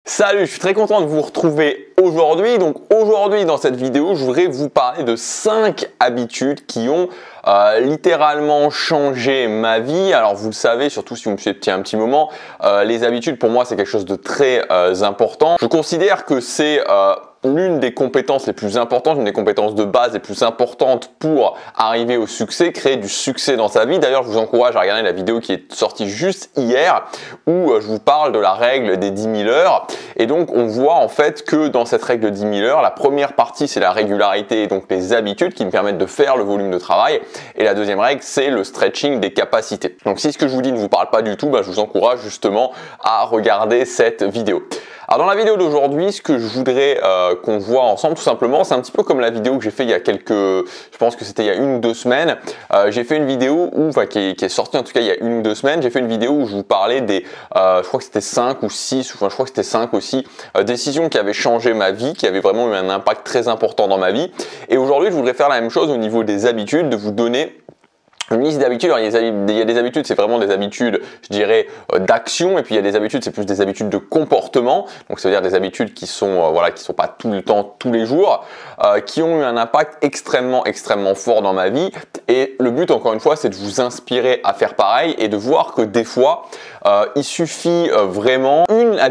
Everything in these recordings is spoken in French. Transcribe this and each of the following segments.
Salut, je suis très content de vous retrouver aujourd'hui. Donc aujourd'hui dans cette vidéo, je voudrais vous parler de 5 habitudes qui ont littéralement changé ma vie. Alors vous le savez, surtout si vous me suivez depuis un petit moment, les habitudes pour moi c'est quelque chose de très important. Je considère que c'est l'une des compétences les plus importantes, une des compétences de base les plus importantes pour arriver au succès, créer du succès dans sa vie. D'ailleurs, je vous encourage à regarder la vidéo qui est sortie juste hier où je vous parle de la règle des 10 000 heures. Et donc, on voit en fait que dans cette règle de 10 000 heures, la première partie, c'est la régularité et donc les habitudes qui me permettent de faire le volume de travail. Et la deuxième règle, c'est le stretching des capacités. Donc, si ce que je vous dis ne vous parle pas du tout, je vous encourage justement à regarder cette vidéo. Alors dans la vidéo d'aujourd'hui, ce que je voudrais qu'on voit ensemble tout simplement, c'est un petit peu comme la vidéo que j'ai fait il y a je pense que c'était il y a 1 ou 2 semaines. J'ai fait une vidéo qui est sortie en tout cas il y a 1 ou 2 semaines. J'ai fait une vidéo où je vous parlais des, je crois que c'était 5 ou 6, enfin je crois que c'était 5 aussi, décisions qui avaient changé ma vie, qui avaient vraiment eu un impact très important dans ma vie. Et aujourd'hui, je voudrais faire la même chose au niveau des habitudes, de vous donner une liste d'habitudes. Alors, il y a des habitudes, c'est vraiment des habitudes, je dirais, d'action, et puis il y a des habitudes, c'est plus des habitudes de comportement. Donc, ça veut dire des habitudes qui sont, qui sont pas tout le temps, tous les jours, qui ont eu un impact extrêmement fort dans ma vie. Et le but, encore une fois, c'est de vous inspirer à faire pareil et de voir que des fois, il suffit vraiment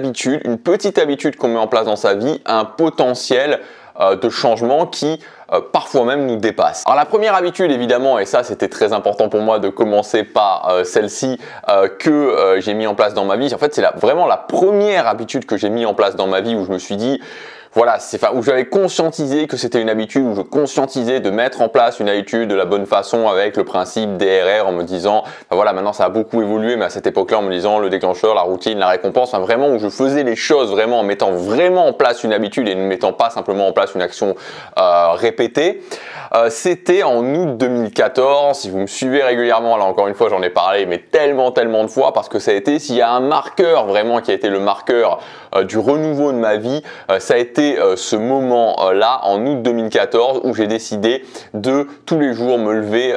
une petite habitude qu'on met en place dans sa vie, un potentiel de changement qui parfois même nous dépasse. Alors la première habitude évidemment, et ça c'était très important pour moi de commencer par celle-ci que j'ai mis en place dans ma vie. En fait c'est vraiment la première habitude que j'ai mis en place dans ma vie où je me suis dit voilà, où j'avais conscientisé que c'était une habitude, où je conscientisais de mettre en place une habitude de la bonne façon avec le principe DRR en me disant, voilà, maintenant ça a beaucoup évolué, mais à cette époque-là en me disant le déclencheur, la routine, la récompense, vraiment où je faisais les choses vraiment en mettant vraiment en place une habitude et ne mettant pas simplement en place une action répétée. C'était en août 2014, si vous me suivez régulièrement, là encore une fois j'en ai parlé, mais tellement de fois, parce que ça a été, s'il y a un marqueur vraiment qui a été le marqueur du renouveau de ma vie, ça a été ce moment-là, en août 2014, où j'ai décidé de tous les jours me lever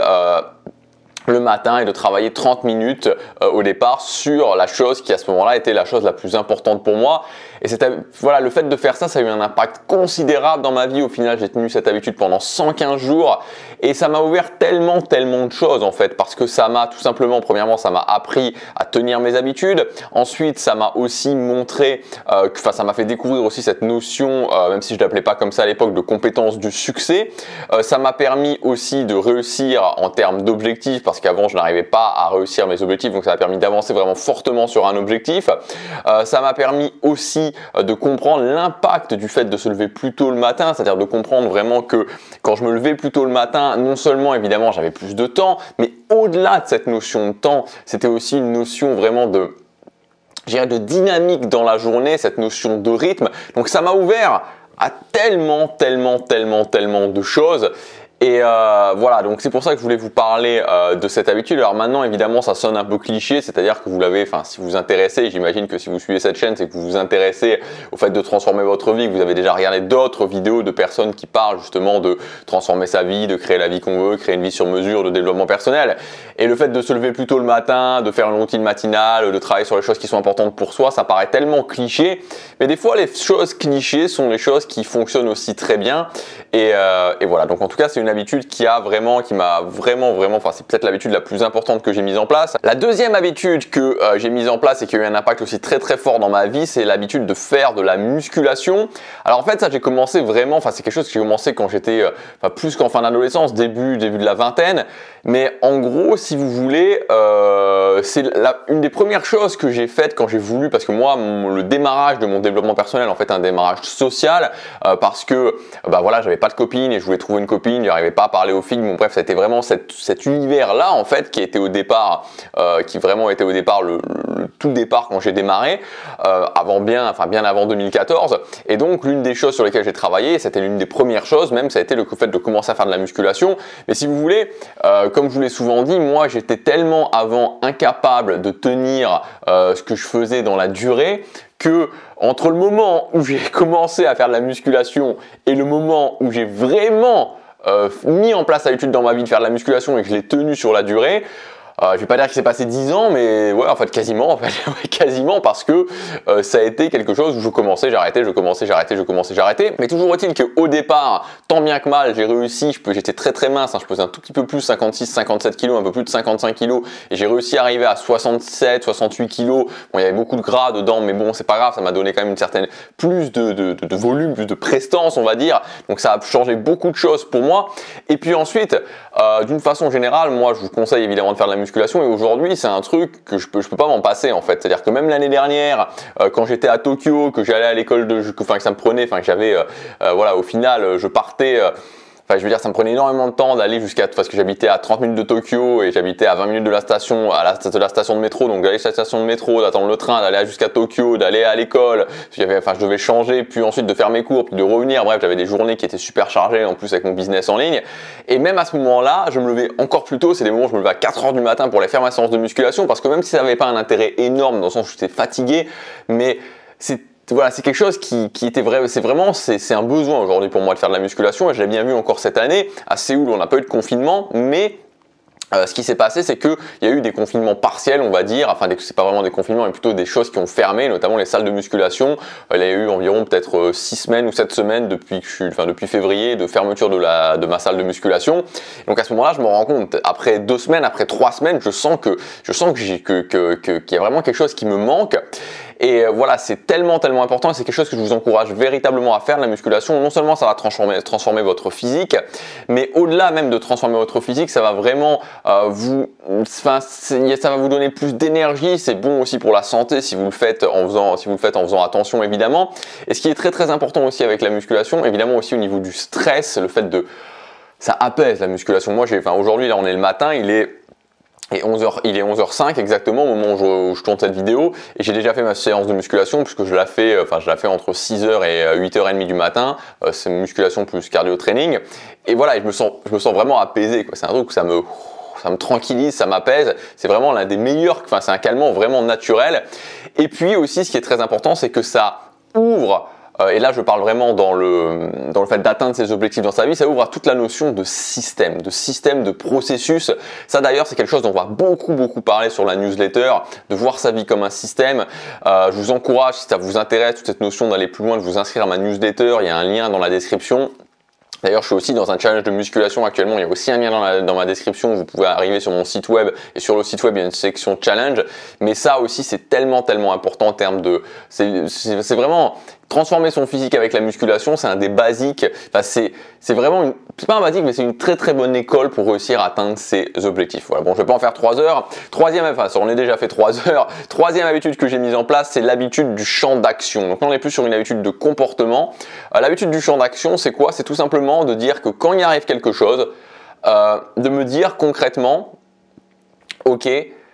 le matin et de travailler 30 minutes au départ sur la chose qui à ce moment-là était la chose la plus importante pour moi. Et voilà, le fait de faire ça, ça a eu un impact considérable dans ma vie. Au final, j'ai tenu cette habitude pendant 115 jours et ça m'a ouvert tellement de choses en fait, parce que ça m'a tout simplement, premièrement, ça m'a appris à tenir mes habitudes. Ensuite, ça m'a aussi montré, ça m'a fait découvrir aussi cette notion, même si je l'appelais pas comme ça à l'époque, de compétence du succès. Ça m'a permis aussi de réussir en termes d'objectifs, parce qu'avant, je n'arrivais pas à réussir mes objectifs, donc ça m'a permis d'avancer vraiment fortement sur un objectif. Ça m'a permis aussi de comprendre l'impact du fait de se lever plus tôt le matin, c'est-à-dire de comprendre vraiment que quand je me levais plus tôt le matin, non seulement évidemment j'avais plus de temps, mais au-delà de cette notion de temps, c'était aussi une notion vraiment de dynamique dans la journée, cette notion de rythme. Donc ça m'a ouvert à tellement de choses. Et voilà, donc c'est pour ça que je voulais vous parler de cette habitude. Alors maintenant, évidemment, ça sonne un peu cliché, c'est-à-dire que vous l'avez, si vous vous intéressez, j'imagine que si vous suivez cette chaîne, c'est que vous vous intéressez au fait de transformer votre vie, que vous avez déjà regardé d'autres vidéos de personnes qui parlent justement de transformer sa vie, de créer la vie qu'on veut, créer une vie sur mesure, de développement personnel. Et le fait de se lever plus tôt le matin, de faire une routine matinale, de travailler sur les choses qui sont importantes pour soi, ça paraît tellement cliché. Mais des fois, les choses clichés sont les choses qui fonctionnent aussi très bien. Et voilà, donc en tout cas, c'est une habitude qui m'a vraiment, c'est peut-être l'habitude la plus importante que j'ai mise en place. La deuxième habitude que j'ai mise en place et qui a eu un impact aussi très fort dans ma vie, c'est l'habitude de faire de la musculation. Alors en fait, ça j'ai commencé vraiment, c'est quelque chose que j'ai commencé quand j'étais plus qu'en fin d'adolescence, début de la vingtaine. Mais en gros, si vous voulez, c'est une des premières choses que j'ai faites quand j'ai voulu, parce que moi, le démarrage de mon développement personnel, en fait, un démarrage social, parce que voilà, j'avais pas de copine et je voulais trouver une copine, j'arrivais pas à parler aux filles. Bon bref, c'était vraiment cet univers-là en fait qui était au départ, qui vraiment était au départ le tout départ quand j'ai démarré, bien avant 2014. Et donc l'une des choses sur lesquelles j'ai travaillé, c'était l'une des premières choses, même ça a été le fait de commencer à faire de la musculation. Mais si vous voulez, comme je vous l'ai souvent dit, moi j'étais tellement avant incapable de tenir ce que je faisais dans la durée, que entre le moment où j'ai commencé à faire de la musculation et le moment où j'ai vraiment mis en place l'habitude dans ma vie de faire de la musculation et que je l'ai tenu sur la durée, je vais pas dire qu'il s'est passé 10 ans, mais ouais, en fait quasiment, quasiment, parce que ça a été quelque chose où je commençais, j'arrêtais, j'arrêtais. Mais toujours est-il qu'au départ, tant bien que mal, j'ai réussi, j'étais très mince, hein, je pesais un tout petit peu plus, 56, 57 kg, un peu plus de 55 kg, et j'ai réussi à arriver à 67, 68 kg. Bon, il y avait beaucoup de gras dedans, mais bon, c'est pas grave, ça m'a donné quand même une certaine plus de volume, plus de prestance, on va dire. Donc ça a changé beaucoup de choses pour moi. Et puis ensuite, d'une façon générale, moi, je vous conseille évidemment de faire de la musculation. Et aujourd'hui, c'est un truc que je peux pas m'en passer en fait. C'est-à-dire que même l'année dernière, quand j'étais à Tokyo, que j'allais à l'école que ça me prenait, que j'avais, voilà, au final, je partais. Je veux dire, ça me prenait énormément de temps d'aller parce que j'habitais à 30 minutes de Tokyo et j'habitais à 20 minutes de la station, de la station de métro. Donc d'aller sur la station de métro, d'attendre le train, d'aller jusqu'à Tokyo, d'aller à l'école. Je devais changer, puis ensuite de faire mes cours, puis de revenir. Bref, j'avais des journées qui étaient super chargées en plus avec mon business en ligne. Et même à ce moment-là, je me levais encore plus tôt. C'est des moments où je me levais à 4 heures du matin pour aller faire ma séance de musculation, parce que même si ça n'avait pas un intérêt énorme dans le sens où j'étais fatigué, mais voilà, c'est quelque chose qui était vrai, c'est un besoin aujourd'hui pour moi de faire de la musculation, et je l'ai bien vu encore cette année. À Séoul, on n'a pas eu de confinement, mais ce qui s'est passé, c'est qu'il y a eu des confinements partiels, on va dire, enfin c'est pas vraiment des confinements, mais plutôt des choses qui ont fermé, notamment les salles de musculation. Il y a eu environ peut-être 6 semaines ou 7 semaines depuis février de fermeture de ma salle de musculation. Donc à ce moment-là, je me rends compte, après 2 semaines, après 3 semaines, je sens qu'il y a vraiment quelque chose qui me manque. Et voilà, c'est tellement important, et c'est quelque chose que je vous encourage véritablement à faire, la musculation. Non seulement ça va transformer votre physique, mais au-delà même de transformer votre physique, ça va vraiment ça va vous donner plus d'énergie. C'est bon aussi pour la santé si vous le faites en faisant attention, évidemment. Et ce qui est très important aussi avec la musculation, évidemment aussi au niveau du stress, le fait ça apaise la musculation. Moi, aujourd'hui, là, on est le matin, il est 11h05 exactement au moment où je tourne cette vidéo, et j'ai déjà fait ma séance de musculation, puisque je la fais entre 6h et 8h30 du matin. C'est musculation plus cardio training, et voilà, je me sens vraiment apaisé, quoi. C'est un truc où ça me tranquillise, ça m'apaise. C'est vraiment l'un des meilleurs, c'est un calmant vraiment naturel. Et puis aussi, ce qui est très important, c'est que ça ouvre, et là je parle vraiment dans le fait d'atteindre ses objectifs dans sa vie, ça ouvre à toute la notion de système, de processus. Ça d'ailleurs, c'est quelque chose dont on va beaucoup parler sur la newsletter, de voir sa vie comme un système. Je vous encourage, si ça vous intéresse, toute cette notion d'aller plus loin, de vous inscrire à ma newsletter. Il y a un lien dans la description. D'ailleurs, je suis aussi dans un challenge de musculation actuellement. Il y a aussi un lien dans ma description. Vous pouvez arriver sur mon site web, et sur le site web, il y a une section challenge. Mais ça aussi, c'est tellement important en termes de... C'est vraiment... Transformer son physique avec la musculation, c'est un des basiques. C'est vraiment c'est pas un basique, mais c'est une très bonne école pour réussir à atteindre ses objectifs. Voilà. Bon, je vais pas en faire 3 heures. On est déjà fait 3 heures. Troisième habitude que j'ai mise en place, c'est l'habitude du champ d'action. Donc là, on est plus sur une habitude de comportement. L'habitude du champ d'action, c'est quoi? C'est tout simplement de dire que quand il arrive quelque chose, de me dire concrètement, ok,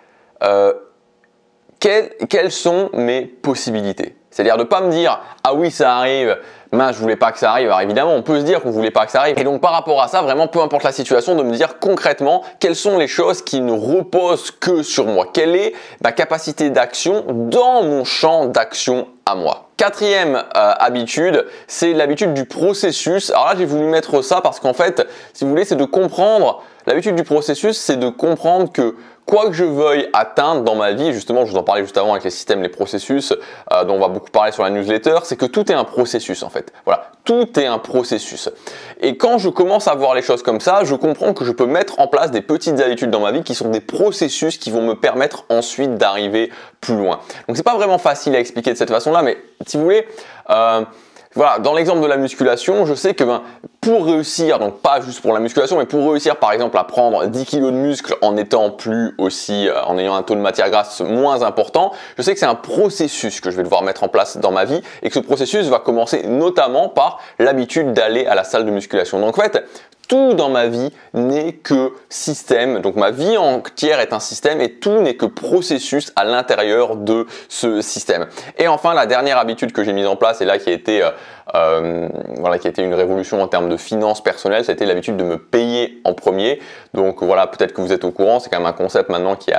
quelles sont mes possibilités? C'est-à-dire de pas me dire « Ah oui, ça arrive, mince, je voulais pas que ça arrive ». Alors évidemment, on peut se dire qu'on voulait pas que ça arrive. Et donc par rapport à ça, vraiment, peu importe la situation, de me dire concrètement quelles sont les choses qui ne reposent que sur moi. Quelle est ma capacité d'action dans mon champ d'action à moi. Quatrième habitude, c'est l'habitude du processus. Alors là, j'ai voulu mettre ça parce qu'en fait, si vous voulez, c'est de comprendre, l'habitude du processus, c'est de comprendre que quoi que je veuille atteindre dans ma vie, justement, je vous en parlais juste avant avec les systèmes, les processus, dont on va beaucoup parler sur la newsletter, c'est que tout est un processus en fait. Voilà, tout est un processus. Et quand je commence à voir les choses comme ça, je comprends que je peux mettre en place des petites habitudes dans ma vie qui sont des processus qui vont me permettre ensuite d'arriver plus loin. Donc c'est pas vraiment facile à expliquer de cette façon-là, mais si vous voulez, voilà, dans l'exemple de la musculation, je sais que pour réussir, donc pas juste pour la musculation, mais pour réussir par exemple à prendre 10 kg de muscle en étant en ayant un taux de matière grasse moins important, je sais que c'est un processus que je vais devoir mettre en place dans ma vie, et que ce processus va commencer notamment par l'habitude d'aller à la salle de musculation. Donc en fait, tout dans ma vie n'est que système, donc ma vie entière est un système, et tout n'est que processus à l'intérieur de ce système. Et enfin, la dernière habitude que j'ai mise en place, et là qui a été une révolution en termes de finances personnelles, c'était l'habitude de me payer en premier. Donc voilà, peut-être que vous êtes au courant, c'est quand même un concept maintenant qui est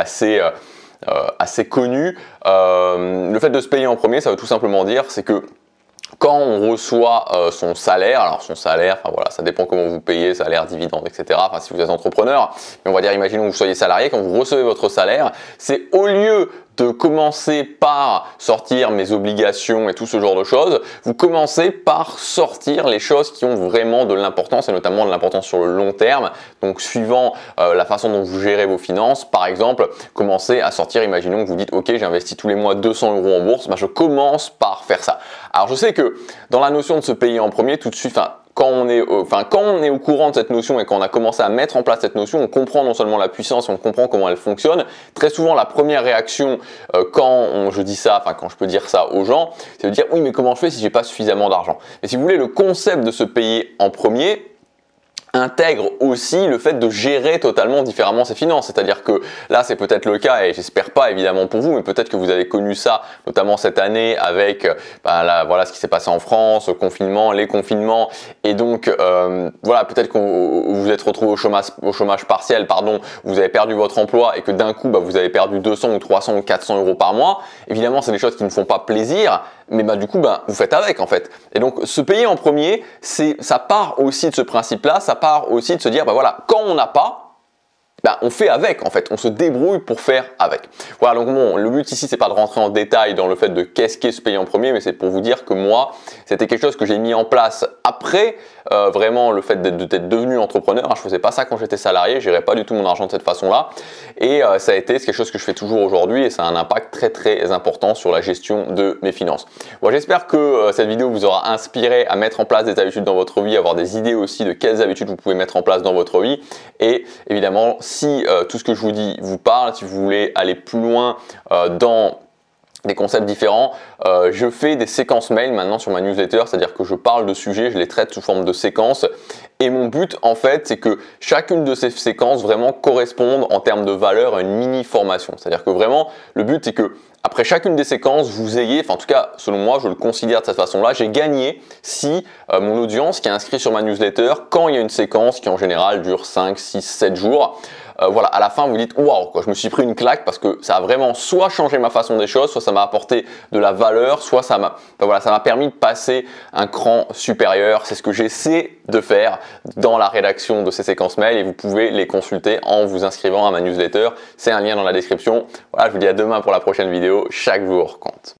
assez connu. Le fait de se payer en premier, ça veut tout simplement dire, c'est que quand on reçoit son salaire, alors son salaire, enfin voilà, ça dépend comment vous payez, salaire, dividende, etc. Enfin, si vous êtes entrepreneur, mais on va dire, imaginons que vous soyez salarié, quand vous recevez votre salaire, c'est au lieu de commencer par sortir mes obligations et tout ce genre de choses, vous commencez par sortir les choses qui ont vraiment de l'importance et notamment de l'importance sur le long terme. Donc suivant la façon dont vous gérez vos finances, par exemple, commencez à sortir, imaginons que vous dites ok, j'investis tous les mois 200 € en bourse, ben, je commence par faire ça. Alors je sais que dans la notion de se payer en premier, tout de suite, quand on est au courant de cette notion et quand on a commencé à mettre en place cette notion, on comprend non seulement la puissance, on comprend comment elle fonctionne. Très souvent, la première réaction je dis ça, enfin quand je peux dire ça aux gens, c'est de dire oui, mais comment je fais si j'ai pas suffisamment d'argent? Mais si vous voulez, le concept de se payer en premier intègre aussi le fait de gérer totalement différemment ses finances. C'est-à-dire que là, c'est peut-être le cas, et j'espère pas évidemment pour vous, mais peut-être que vous avez connu ça, notamment cette année avec voilà ce qui s'est passé en France, le confinement, les confinements, et donc voilà, peut-être que vous vous êtes retrouvé au chômage partiel, pardon, vous avez perdu votre emploi et que d'un coup, vous avez perdu 200 ou 300 ou 400 € par mois. Évidemment, c'est des choses qui ne font pas plaisir, mais du coup, vous faites avec en fait. Et donc, se payer en premier, ça part aussi de ce principe-là, ça part aussi de se dire, voilà, quand on n'a pas, on fait avec en fait, on se débrouille pour faire avec. Voilà, donc bon, le but ici c'est pas de rentrer en détail dans le fait de qu'est-ce qu'est se payer en premier, mais c'est pour vous dire que moi, c'était quelque chose que j'ai mis en place après vraiment le fait d'être devenu entrepreneur. Je faisais pas ça quand j'étais salarié, je gérais pas du tout mon argent de cette façon-là, et c'est quelque chose que je fais toujours aujourd'hui, et ça a un impact très très important sur la gestion de mes finances. Bon, j'espère que cette vidéo vous aura inspiré à mettre en place des habitudes dans votre vie, avoir des idées aussi de quelles habitudes vous pouvez mettre en place dans votre vie, et évidemment si tout ce que je vous dis vous parle, si vous voulez aller plus loin dans des concepts différents, je fais des séquences mail maintenant sur ma newsletter, c'est-à-dire que je parle de sujets, je les traite sous forme de séquences, et mon but en fait c'est que chacune de ces séquences vraiment corresponde en termes de valeur à une mini formation. C'est-à-dire que vraiment le but c'est que après chacune des séquences, vous ayez, en tout cas selon moi, je le considère de cette façon-là, j'ai gagné si mon audience qui est inscrite sur ma newsletter, quand il y a une séquence qui en général dure 5, 6, 7 jours, voilà, à la fin vous dites waouh, je me suis pris une claque parce que ça a vraiment soit changé ma façon des choses, soit ça m'a apporté de la valeur, soit ça m'a ça m'a permis de passer un cran supérieur. C'est ce que j'essaie de faire dans la rédaction de ces séquences mail, et vous pouvez les consulter en vous inscrivant à ma newsletter. C'est un lien dans la description. Voilà, je vous dis à demain pour la prochaine vidéo. Chaque jour compte.